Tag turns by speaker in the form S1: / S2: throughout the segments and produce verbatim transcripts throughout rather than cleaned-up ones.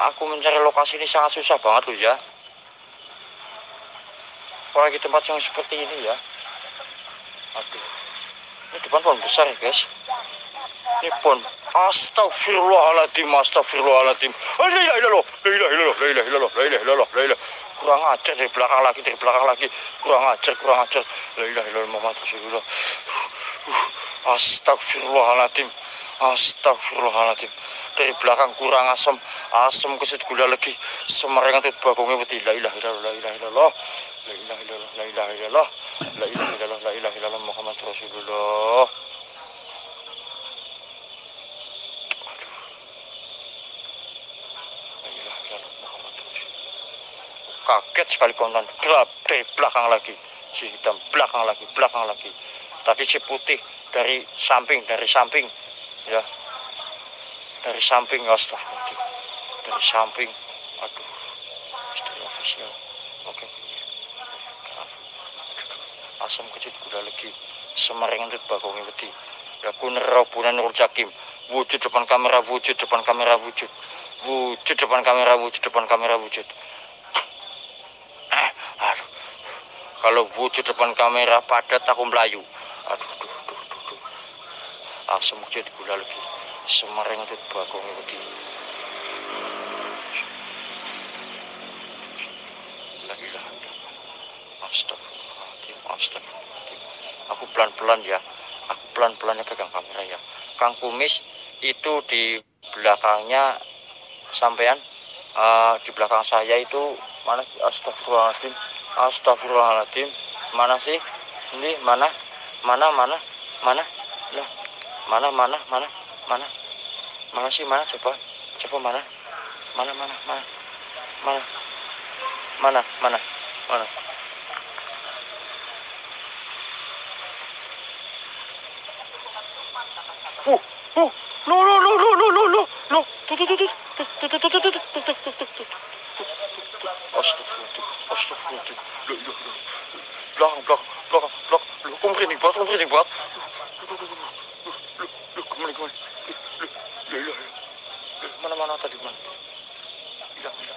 S1: aku mencari lokasi ini sangat susah banget loh ya. Apalagi tempat yang seperti ini ya. Aduh, ini depan pohon besar ya guys. Ini pohon. Astagfirullahaladzim, astagfirullahaladzim. La ilaha illallah, la ilaha illallah, la ilaha illallah, la ilaha illallah, la ilaha. Kurang ajar dari belakang lagi, dari belakang lagi. Kurang ajar, kurang ajar. La ilaha illallah Muhammad Rasulullah. Astagfirullahaladzim, astagfirullahaladzim. Dari belakang kurang asam, asam keset gula lagi. Semerengan tut bagongnya putih. La ilaha illallah, la ilaha illallah, la ilaha illallah, la ilaha illallah, la ilaha illallah, la ilaha illallah Muhammad Rasulullah. Kaget sekali kontan, gelap dari belakang lagi, si hitam belakang lagi, belakang lagi. Tadi si putih dari samping, dari samping, ya, dari samping, astagfirullah, dari samping, aduh, istri official, oke, asam kecil gula lagi, semaringan tut bagongnya putih, ya kunerobunan Nurul Jakim, wujud depan kamera, wujud depan kamera, wujud, wujud depan kamera, wujud depan kamera, wujud. Aduh, kalau wujud depan kamera padat aku melayu. Aduh, duh, duh, duh, duh. Asam kecil gula lagi. Semarang itu bagong itu. Lagi lah. Astagfirullahaladzim, astagfirullahaladzim. Aku pelan-pelan ya. Aku pelan-pelannya pegang kamera ya. Kang Kumis itu di belakangnya sampean. Uh, di belakang saya itu mana? Astagfirullahaladzim, astagfirullahaladzim. Mana sih? Ini mana? Mana mana? Mana? Nah, mana mana mana mana? Mana sih mana? Coba, coba mana? Mana mana mana? Mana? Mana mana mana? Uh, uh, lo lo lo lo lo lo lo lo. Tuh tuh tuh tuh. Astagfirullahaladzim, astagfirullahaladzim, belakang, belakang, belakang, belakang, lu kumrining banget, kumrining banget, lu, lu, kemana, kemana, lu, lu, mana, mana tadi, mana, hilang, hilang,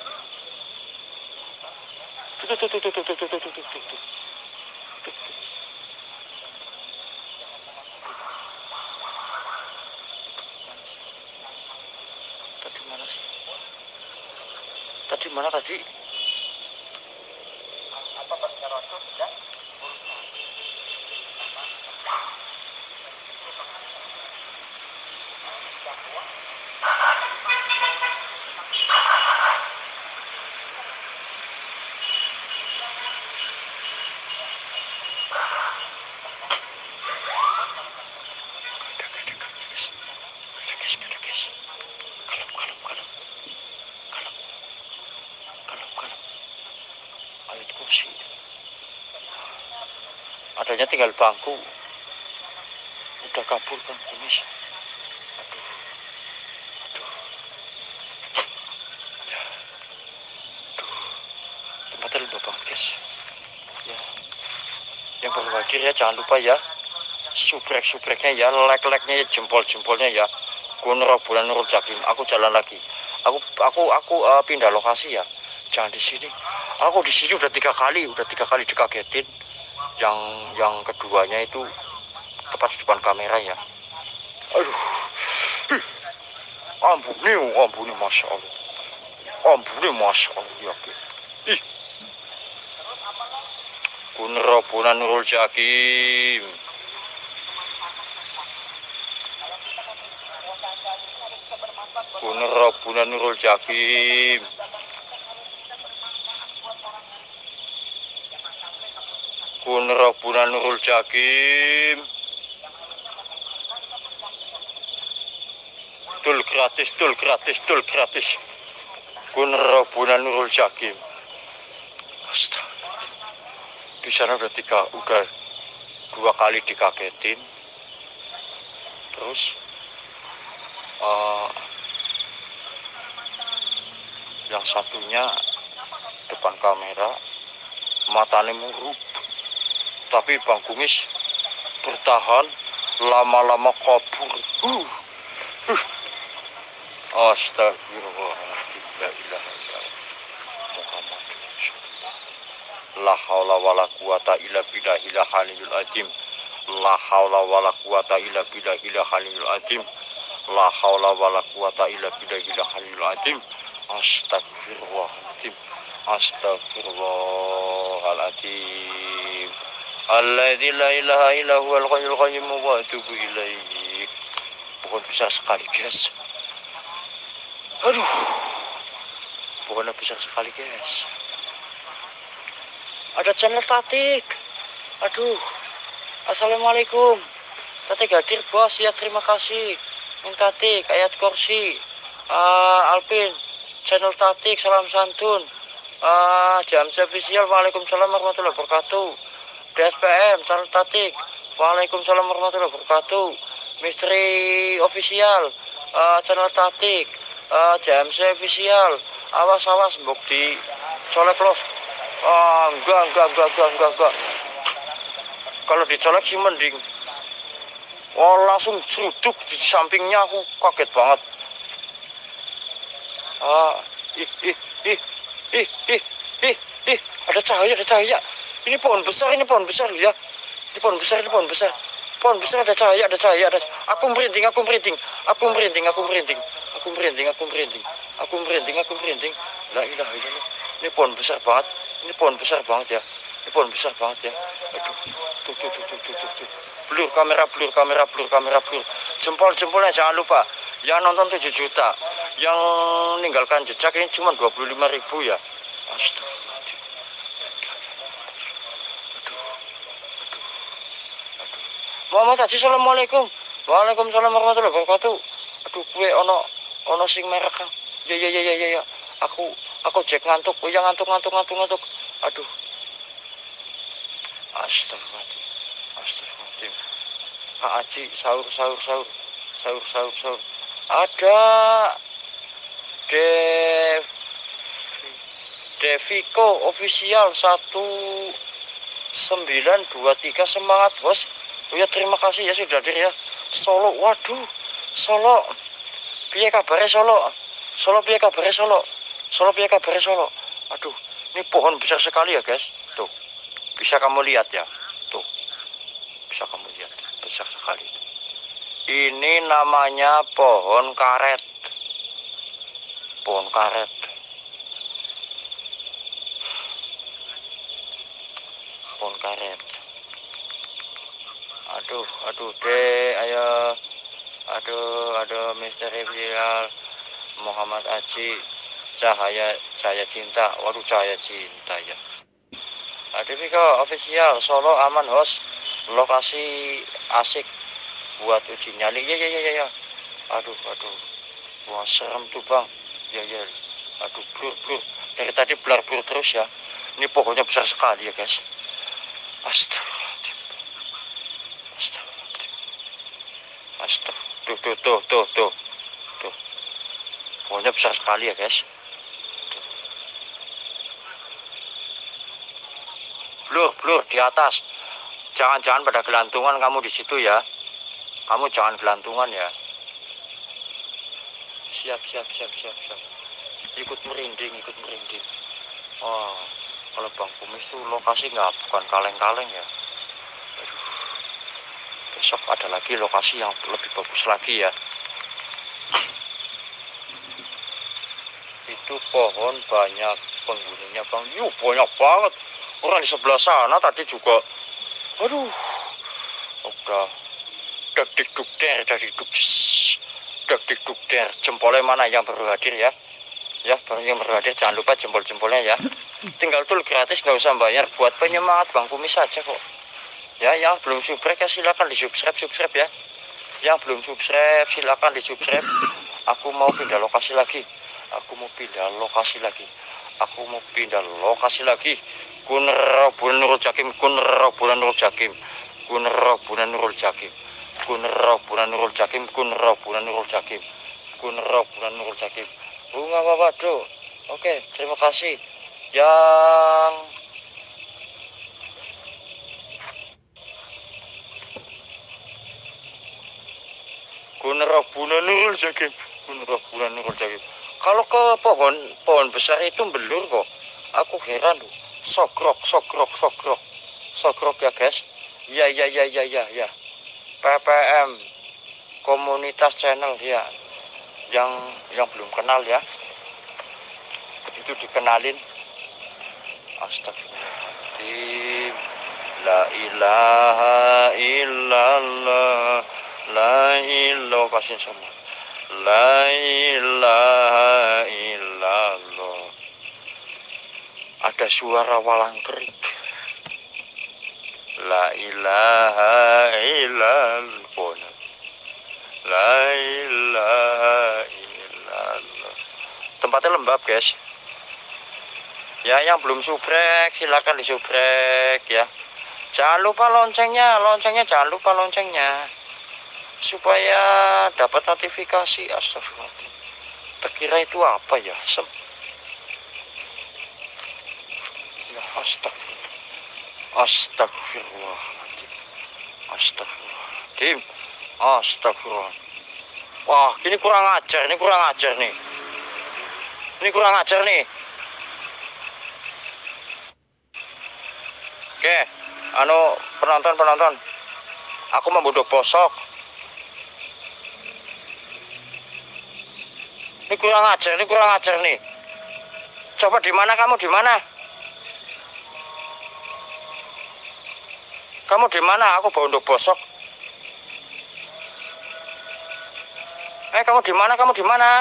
S1: tuh, tuh, tuh, tuh, tuh, tuh, tuh, tuh, tuh, tuh, tuh, tadi mana sih, tadi mana tadi? Apa pasnya rocok ya? Adanya tinggal bangku, udah kabur kan Kumis. Aduh, aduh, ya, aduh, tempatnya lupa banget guys. Ya, yang berwakil ya jangan lupa ya, subrek subreknya ya, like like-nya ya, jempol jempolnya ya. Kunerobunan Nurul Jakim, aku jalan lagi. Aku aku aku uh, pindah lokasi ya. Jangan di sini. Aku di sini udah tiga kali, udah tiga kali dikagetin. Yang yang keduanya itu tepat di depan kamera ya. Aduh, ampuni, ampuni, masya Allah, ampuni, masya Allah ya. Ih, kunerobunan Nurul Jakim, kunerobunan Nurul Jakim. Kunerobunan Nurul Jakim. Tul gratis, tul gratis, tul gratis. Kunerobunan Nurul Jakim. Astaga. Di sana udah tiga, udah dua kali dikagetin. Terus uh, yang satunya depan kamera, matanya murub. Tapi Bang Kumis bertahan, lama-lama kabur. Uh, uh. Astagfirullahaladzim. la ilaha illallah Muhammad la haula wala quwata illa billahil aliyyil azim la haula wala quwata illa billahil aliyyil azim la haula wala quwata illa billahil aliyyil azim astagfirullahaladzim astagfirullahaladzim alladzi la ilaha illa huwal hayyul qayyum wa atubu ilaihi. Pohon besar sekali guys, aduh pohonnya besar sekali guys. Ada channel Tatik, aduh assalamualaikum Tatik hadir bos ya, terima kasih minta Tatik ayat kursi uh, Alvin channel Tatik salam santun uh, jam official waalaikumsalam warahmatullahi wabarakatuh. D S P M channel Tatik waalaikumsalam warahmatullahi wabarakatuh. Misteri official uh, channel Tatik uh, J M C official awas awas mbok di colek los. Oh, enggak enggak enggak enggak enggak enggak kalau dicolek sih mending. Oh langsung seruduk di sampingnya, aku kaget banget. Ah ih ih ih ih ih ih ih ada cahaya ada cahaya. Ini pohon besar, ini pohon besar ya. Ini pohon besar, ini pohon besar. Pohon besar ada cahaya, ada cahaya, ada. Aku merinding, aku merinding, aku merinding, aku merinding, aku merinding, aku merinding, aku merinding, aku merinding. La ilaha illallah. Ini pohon besar banget, ini pohon besar banget ya. Ini pohon besar banget ya. Aduh, tuh tuh tuh tuh tuh tuh. tuh. Blur kamera, blur kamera, blur kamera, blur. Jempol jempolnya jangan lupa. Yang nonton tujuh juta, yang meninggalkan jejak ini cuma dua puluh lima ribu ya. Astagfirullahaladzim. Muhammad Haji, assalamualaikum. Waalaikumsalam warahmatullahi wabarakatuh. Aduh, kue ono ono sing merek Kang. Ya ya ya ya ya. ya. Aku aku cek ngantuk. Oh ya ngantuk ngantuk ngantuk ngantuk. Aduh. Astagfirullahaladzim. Astagfirullahaladzim. Kak Aji sahur sahur sahur sahur sahur sahur. Ada Dev Deviko official satu sembilan dua tiga semangat bos. Oh ya terima kasih ya sudah hadir ya. Solo, waduh, Solo, piye kabarnya Solo, Solo piye kabarnya Solo, Solo piye kabarnya Solo. Aduh, ini pohon besar sekali ya guys. Tuh, bisa kamu lihat ya. Tuh, bisa kamu lihat, besar sekali. Ini namanya pohon karet, pohon karet. Pohon karet. Aduh, aduh deh, ayo, aduh, aduh, misteri viral Muhammad Haji, cahaya, cahaya cinta, waduh cahaya cinta ya. Aduh, Viko official Solo aman host, lokasi asik buat uji nyali, ya ya ya ya, ya. Aduh, aduh, wah serem tuh bang, ya ya, aduh blur blur, dari tadi blur blur terus ya. Ini pohonnya besar sekali ya guys. Astagfirullahaladzim. Astagfirullah. Tuh, tuh, tuh, tuh, tuh, tuh. Pohonnya besar sekali ya guys. Tuh. Blur, blur di atas. Jangan-jangan pada gelantungan kamu di situ ya. Kamu jangan gelantungan ya. Siap, siap, siap, siap, siap. Ikut merinding, ikut merinding. Oh, kalau Bang Kumis tuh lokasi nggak bukan kaleng-kaleng ya. Aduh. Besok ada lagi lokasi yang lebih bagus lagi ya. Itu pohon banyak penghuninya bang. Yuh banyak banget. Orang di sebelah sana tadi juga. Aduh. Udah. Dak dik duk der, dak dik duk dak dik duk der. Jempolnya mana yang baru hadir ya? Ya baru yang baru hadir jangan lupa jempol-jempolnya ya. Tinggal tool gratis nggak usah bayar buat penyemangat Bang Kumis saja kok. Ya, yang belum subscribe ya silakan di subscribe subscribe ya. Yang belum subscribe silakan di subscribe. Aku mau pindah lokasi lagi. Aku mau pindah lokasi lagi. Aku mau pindah lokasi lagi. Kunero bulan Nurul Jakim, Kunero bulan Nurul Jakim, Kunero bulan Nurul Jakim, Kunero bulan Nurul Jakim, Kunero bulan Nurul Jakim, Kunero bulan Nurul Jakim. Bunga Wawado. Oke, terima kasih. Yang Kunero bulan Nurul Jakim, Kunero bulan Nurul Jakim. Kalau ke pohon pohon besar itu belur kok. Aku heran loh. Sogrok, sogrok, sogrok, sogrok ya guys. Ya ya ya ya ya ya. P P M komunitas channel ya. Yang yang belum kenal ya. Itu dikenalin. Astagfirullahaladzim. La ilaha illallah. La ilaha pasin semua. La ilaha illallah. Ada suara walang kerik. La ilaha illallah. La ilaha illallah. Tempatnya lembab guys. Ya, yang belum subrek silakan disubrek ya. Jangan lupa loncengnya, loncengnya jangan lupa loncengnya supaya dapat notifikasi. Astagfirullahaladzim. Terkira itu apa ya? Sem ya astagfirullah. Astagfirullahaladzim. Astagfirullahaladzim. Astagfirullah. Wah, ini kurang ajar, ini kurang ajar nih. Ini kurang ajar nih. Oke, anu penonton-penonton, aku membuduk bosok. Ini kurang ajar, ini kurang ajar nih. Coba di mana kamu, di mana? Kamu di mana? Aku bawa untuk bosok. Eh, kamu di mana? Kamu di mana?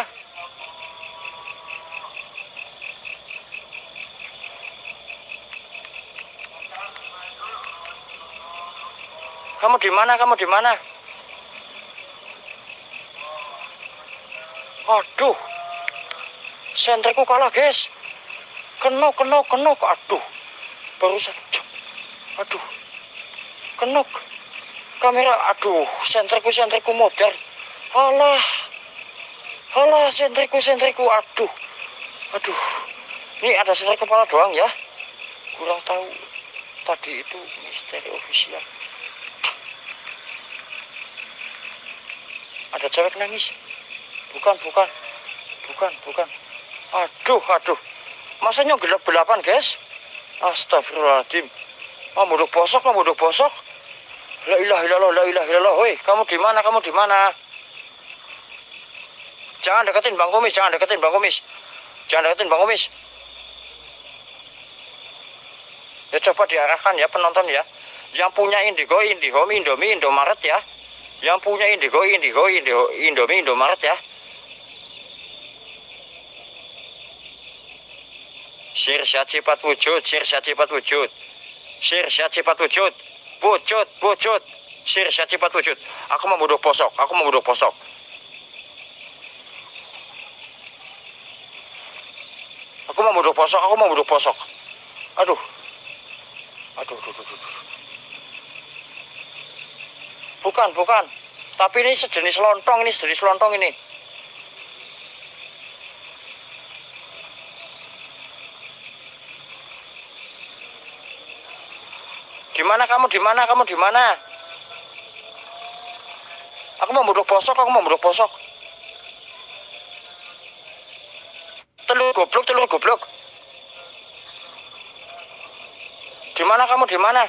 S1: Kamu di mana? Kamu di mana? Aduh, senterku kalah guys. Kenok, kenok, kenok. Aduh, baru saja. Aduh, kenok. Kamera, aduh, senterku, senterku modar. Alah, alah, senterku, senterku. Aduh, aduh. Ini ada senter kepala doang ya. Kurang tahu. Tadi itu misteri official. Ada cewek nangis. Bukan, bukan. Bukan, bukan. Aduh, aduh. Masanya gelap-gelapan, guys. Astagfirullahaladzim. Mau muduk bosok, mau muduk bosok. La ilaha illallah, la ilaha illallah. Woi, kamu di mana? Kamu di mana? Jangan deketin Bang Kumis, jangan deketin Bang Kumis. Jangan deketin Bang Kumis. Ya coba diarahkan ya penonton ya. Yang punya Indigo, Indihome, Indomie, Indomaret ya. Yang punya Indigo, Indigo, Indo, Indomie, Indomaret ya. Sirsat cepat wujud, sirsat cepat wujud. Sirsat cepat wujud. Wujud, wujud. Sirsat cepat wujud. Aku mau buduk posok, aku mau buduk posok. Aku mau buduk posok, aku mau buduk posok. Aduh. Aduh, aduh, aduh, aduh. Bukan, bukan. Tapi ini sejenis lontong, ini sejenis lontong ini. Di mana kamu? Di mana kamu? Di mana? Aku mau buduk posok, aku mau buduk posok. Telur goblok, telur goblok. Di mana kamu? Di mana?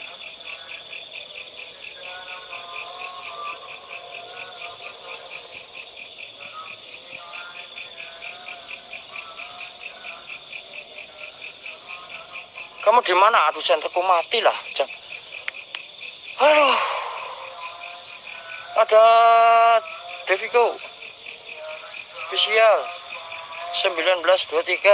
S1: Kamu di mana? Aduh, senterku mati lah. Aduh. Ada Devigo official sembilan belas dua puluh tiga.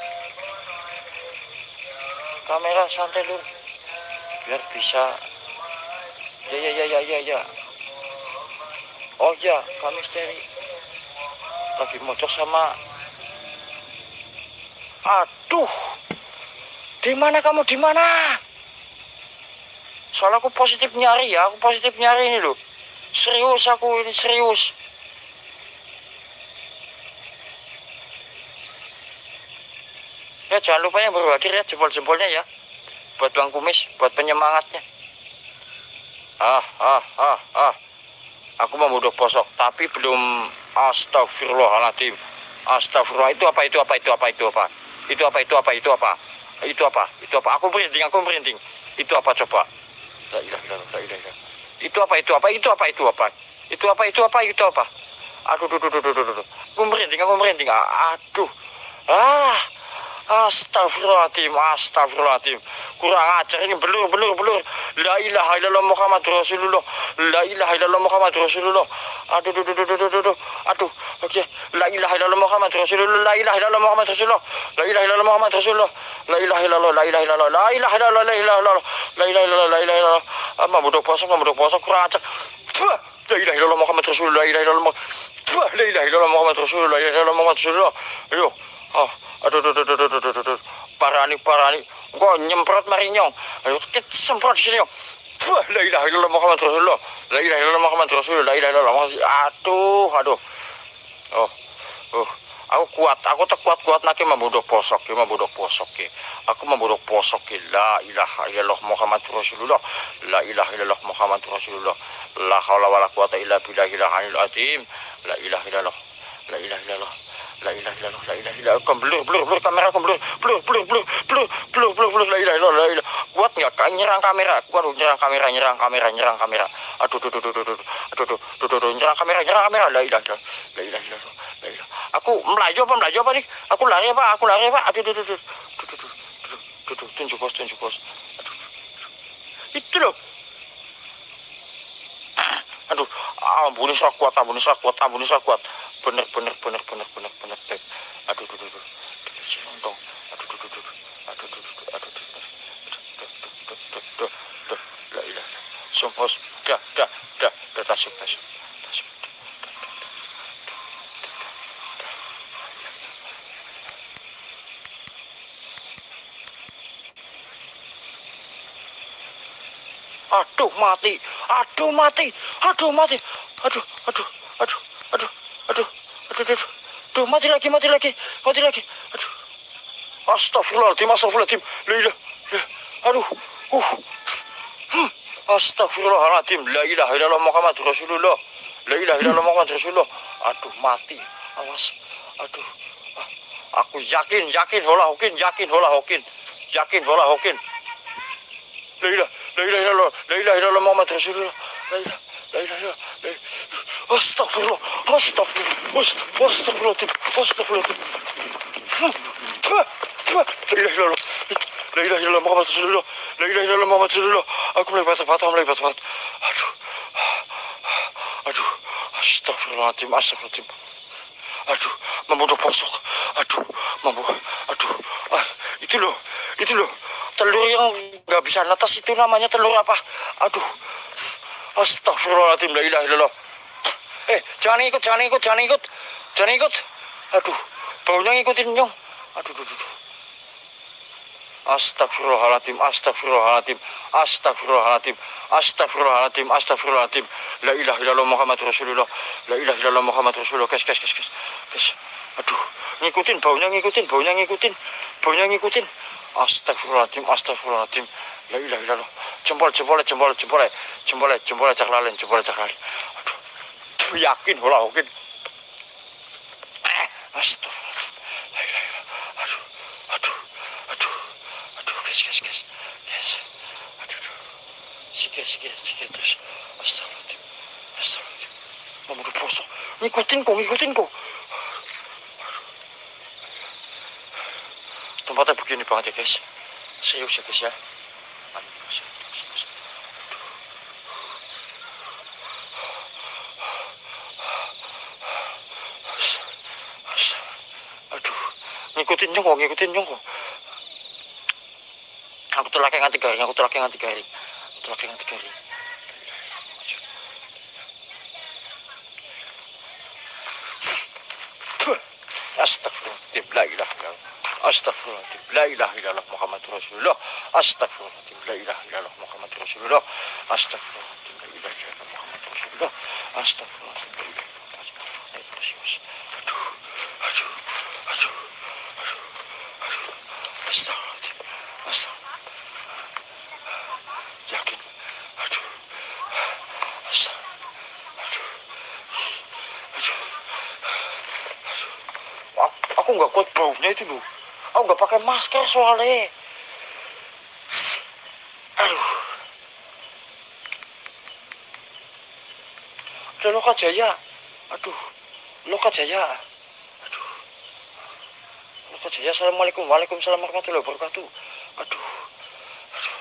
S1: Kamera santai lur. Biar bisa. Ya ya ya ya ya ya. Oh ya, kami misteri. Lagi mocok sama. Aduh. Di mana kamu? Di mana? Soalnya aku positif nyari ya, aku positif nyari ini loh. Serius aku ini serius. Ya jangan lupa yang baru hadir ya, jempol-jempolnya ya. Buat Bang Kumis, buat penyemangatnya. Ah, ah, ah, ah. Aku mau budok posok, tapi belum. Astagfirullahaladzim. Astagfirullah, itu apa, itu apa, itu apa, itu apa? Itu apa, itu apa, itu apa? Itu apa? Itu apa? Aku merinding, aku merinding. Itu apa coba? La ilaha illallah, la ilaha illallah. Itu apa, itu apa, itu apa, itu apa? Itu apa, itu apa, itu apa? Aduh, duh, duh, duh, duh, duh, duh. Aku merinding, aku merinding. Aduh. Ah. Astagfirullahaladzim, astagfirullahaladzim. Kurang ajar ini, belur, belur, belur. La ilaha illallah Muhammad Rasulullah. La ilaha illallah Muhammad Rasulullah. Aduh, duh, duh, duh, duh, duh, duh. Aduh, oke. Okay. La ilaha illallah Muhammad Rasulullah. La ilaha illallah Muhammad Rasulullah. La ilaha illallah Muhammad Rasulullah. La ilaha illallah, la ilaha illallah, la ilaha illallah, la ilaha illallah, la ilaha illallah, la ilaha illallah. Apa bodok puasa, bodok puasa kurang ajar. La ilaha illallah Muhammad Rasulullah. La ilaha illallah. La ilaha illallah Muhammad Rasulullah. La ilaha illallah Muhammad Rasulullah. Ayo. Oh, aduh, aduh, aduh, aduh, aduh, aduh, aduh, parani, parani, gua nyemprot mari nyong, ayo kita semprot di sini nyong, la ilaha illallah Muhammad Rasulullah, la ilaha illallah Muhammad Rasulullah, la ilaha illallah Muhammad, aduh, aduh, oh, oh, aku kuat, aku tak kuat kuat nak membudok posok, membudok posok, aku membudok posok, la ilaha illallah Muhammad Rasulullah, la ilaha illallah Muhammad Rasulullah, la haula wala quwata illa billahil aliyil azim, la ilaha illallah, la ilaha illallah. La ilaha illallah, la ilaha illallah. Kom blur, blur, blur kamera, kom blur, blur, blur, blur, blur, blur, blur, blur, la ilaha illallah, la ilaha. Kuat nggak? Kak nyerang kamera, kuat nyerang kamera, nyerang kamera, nyerang kamera. Aduh, aduh, aduh, aduh, aduh, aduh, aduh, aduh, nyerang kamera, nyerang kamera, la ilaha illallah, la ilaha illallah, la ilaha. Aku melaju apa, melaju apa nih? Aku lari apa? Aku lari apa? Aduh, aduh, aduh, aduh, aduh, aduh, aduh, tunjuk bos, tunjuk bos. Aduh, itu loh. Aduh, ampun saya kuat, ampun saya kuat, ampun saya kuat. Bener, bener, bener, bener, bener, bener, bener. Aduh, aduh, aduh, aduh, aduh, aduh, aduh, aduh, aduh, aduh, aduh, aduh, la ilaha, sumpos, dah, dah, dah, dah, tasuk, tasuk, tasuk. Aduh, mati, aduh, mati, aduh, mati, aduh, aduh, aduh, aduh, aduh, aduh, aduh, aduh, mati lagi, mati lagi, mati lagi, aduh, astagfirullahaladzim, astagfirullahaladzim, la ilaha, aduh, uh, hmm. Astagfirullahaladzim, la ilaha illallah Muhammad Rasulullah, la ilaha illallah Muhammad Rasulullah, aduh, mati, awas, aduh, aku yakin, yakin, hola hokin, yakin, hola hokin, yakin, hola hokin, la ilaha, la ilaha illallah, la ilaha illallah Muhammad Rasulullah, la ilaha, la ilaha illallah, la ilaha. Astagfirullah, astagfirullah, astagfirullahaladzim, astagfirullahaladzim. La ilaha illallah, la ilaha illallah Muhammad Rasulullah, la ilaha illallah Muhammad Rasulullah. Aku mulai patah-patah, mulai patah-patah. Aduh, aduh, astagfirullahaladzim, astagfirullahaladzim. Aduh, membudok posok. Aduh, membudok, aduh, ah, itu loh, itu loh. Telur yang nggak bisa netas itu namanya telur apa? Aduh, astagfirullahaladzim, la ilaha illallah. Eh, jangan ikut, jangan ikut, jangan ikut, jangan ikut. Aduh, baunya ngikutin nyong. Aduh, aduh, aduh. Astagfirullahaladzim, astagfirullahaladzim, astagfirullahaladzim, astagfirullahaladzim, astagfirullahaladzim. La ilaha illallah Muhammad Rasulullah, la ilaha illallah Muhammad Rasulullah. Guys, guys, guys, guys, guys. Aduh, ngikutin baunya, ngikutin baunya, ngikutin baunya, ngikutin. Astagfirullahaladzim, astagfirullahaladzim. La ilaha illallah. Jempol, jempol, jempol, jempol, jempol, jempol cak lalen, jempol cak lalen. Aduh, yakin, hola, yakin. Astagfirullahaladzim. La ilaha illallah. Aduh, aduh, aduh, aduh, guys, guys, guys, guys. Aduh, aduh. Sikit, sikit, sikit terus. Astagfirullahaladzim, astagfirullahaladzim. Memburu posok. Ngikutin kok, ngikutin kok. Tempatnya begini banget ya guys, serius ya guys ya. Aduh, ngikutin nyong kok, ngikutin nyong kok. Aku tuh laki nganti garing, aku tuh laki nganti garing, aku tuh laki nganti garing. Astagfirullahaladzim, la ilaha illallah. Astagfirullahaladzim, la ilaha illallah Muhammad Rasulullah. Astagfirullahaladzim, la ilaha illallah Muhammad Rasulullah. Astagfirullahaladzim, la ilaha illallah Muhammad Rasulullah. Astagfirullahaladzim, la ilaha illallah Muhammad Rasulullah. Aduh, aduh, aduh, aduh, aduh. Astagfirullahaladzim, astagfirullahaladzim. Yakin, aduh, astagfirullahaladzim, aduh, aduh, aduh. aku nggak kuat baunya itu loh. Aku nggak pakai masker soalnya. Aduh. Udah Loka Jaya. Aduh. Loka Jaya. Aduh. Loka Jaya. Assalamualaikum. Waalaikumsalam warahmatullahi wabarakatuh. Aduh. Aduh.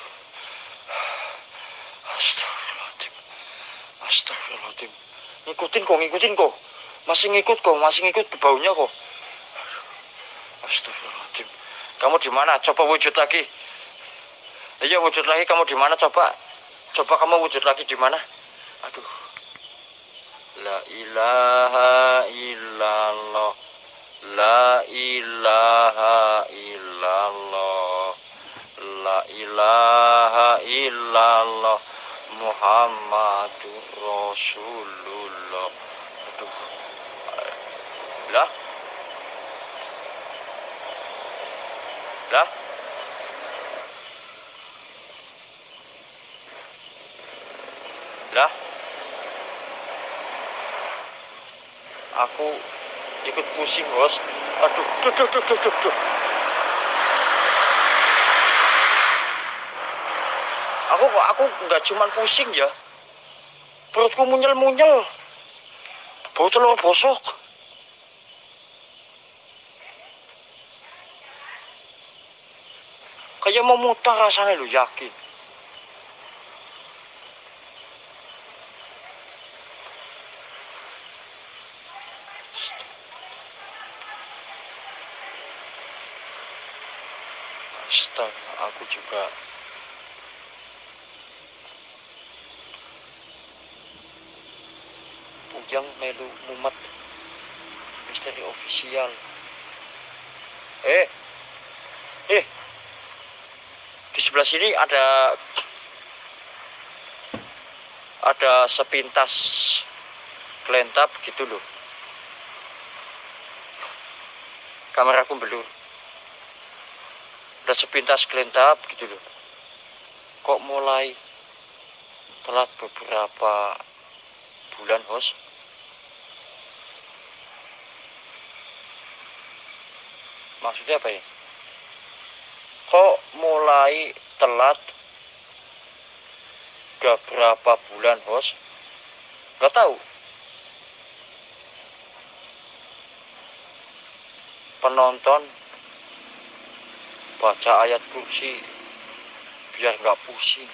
S1: Astagfirullahaladzim. Astagfirullahaladzim. Ngikutin kok, ngikutin kok. Masih ngikut kok, masih ngikut ke baunya kok. Astagfirullahaladzim. Kamu di mana? Coba wujud lagi. Iya, wujud lagi. Kamu di mana? Coba. Coba kamu wujud lagi di mana? Aduh. La ilaha illallah. La ilaha illallah. La ilaha illallah. Muhammadur Rasulullah. Aduh. Lah. Lah. Lah. Aku ikut pusing, Bos. Aduh, duh, duh, duh, duh, duh, duh. Aku aku nggak cuman pusing ya. Perutku munyel-munyel. Bau telur bosok. Kayak mau muntah rasanya lu, yakin. Astaga, aku juga Pujang melu mumet. Misteri ofisial. Eh, eh, di sebelah sini ada ada sepintas kelentap gitu loh. Kameraku belur. Ada sepintas kelentap gitu loh. Kok mulai telat beberapa bulan, Host? Maksudnya apa ya? Kok mulai telat udah berapa bulan, Host? Gak tahu. Penonton baca ayat kursi biar nggak pusing.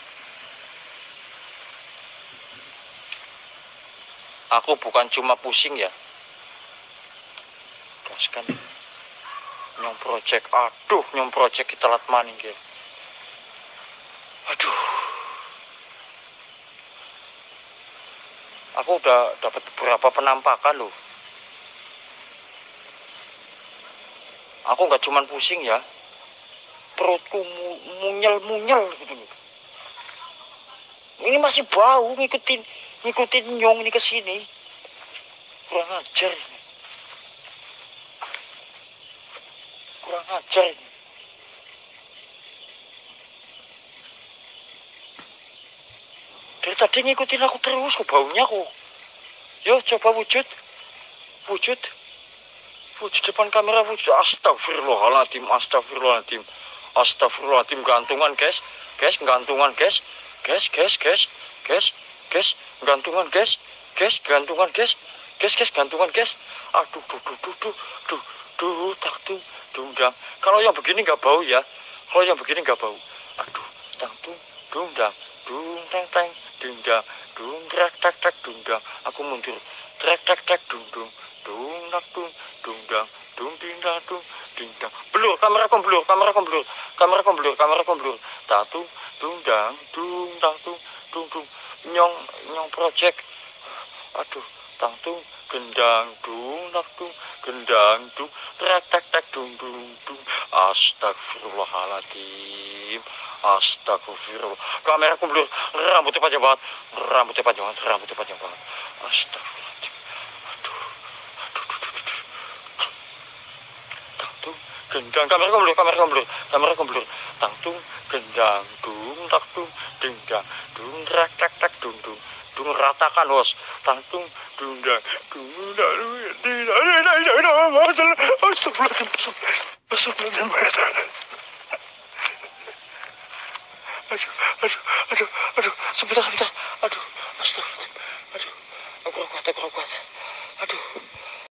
S1: Aku bukan cuma pusing ya, gaskan nyong project. Aduh, nyong project kita telat maning ya. Aduh, aku udah dapat beberapa penampakan loh. Aku nggak cuman pusing ya, perutku munyel-munyel gitu loh. Ini masih bau, ngikutin ngikutin nyong ini ke sini. Kurang ajar ini. Kurang ajar ini. Dari tadi ngikutin aku terus kok baunya kok. Yo coba wujud. Wujud. Wujud depan kamera, wujud. Astagfirullahaladzim, astagfirullahaladzim. Astagfirullahaladzim, gantungan guys. Guys, gantungan guys. Guys, guys, guys. Guys, guys, gantungan guys. Guys, gantungan guys. Guys, guys, gantungan guys. Aduh, duh, duh, duh, duh, duh, duh, tak tuh, dungdang. Kalau yang begini nggak bau ya. Kalau yang begini nggak bau. Aduh, tang tung, dungdang, dung, tang, tang, dungdang, dung, trak, tak, tak, dungdang. Aku mundur, trak, tak, tak, dung, dung, dung, tak, dung, dungdang, dung, dingdang, dung, dingdang. Blur, kamera kom blur, kamera kom blur, kamera kom blur, kamera kom blur. Tatu, dungdang, dung, tang, tung, dung, dung, nyong, nyong project. Aduh, tang, tung, gendang, dung, tak, dung, gendang, dung, trak, tak, tak, dung, dung, dung. Astagfirullahaladzim. Astagfirullah. Kamera kom blur, rambutnya panjang banget, rambutnya panjang banget, rambutnya panjang banget. Astagfirullahaladzim. Gendang, kamera kom blur, kamera kom blur, kamera kom blur. Tang tung, gendang, dung, tak tung, dingdang, dung, trak, tak, tak, dung, dung, dung ratakan bos, tantung dunda dunda aduh aduh aduh aduh sebentar sebentar aduh